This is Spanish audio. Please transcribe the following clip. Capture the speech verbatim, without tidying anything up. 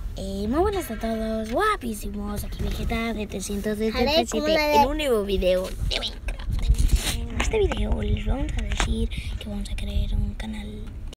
Eh, muy buenas a todos, guapísimos. Aquí Vegeta de trescientos setenta y A ver, siete ¿cómo la de- en un nuevo video de Minecraft. En este video les vamos a decir que vamos a crear un canal